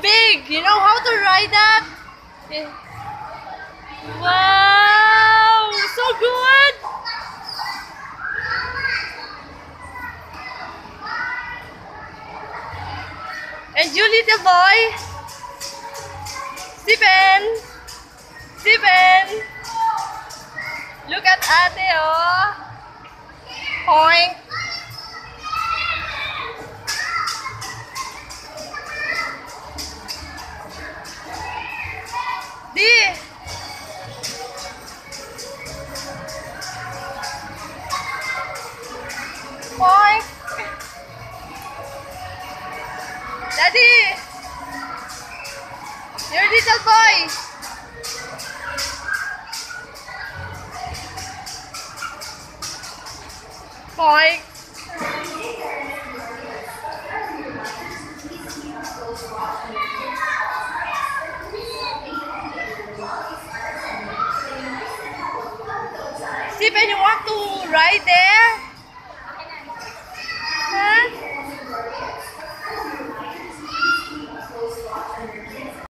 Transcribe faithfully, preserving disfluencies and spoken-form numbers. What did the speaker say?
big. You know how to ride that? Yeah. Wow, so good. And you little boy, Stephen, Stephen, look at ate, oh. Point. Di. Point. Daddy, your little boy. Point. Stephen, you want to ride there?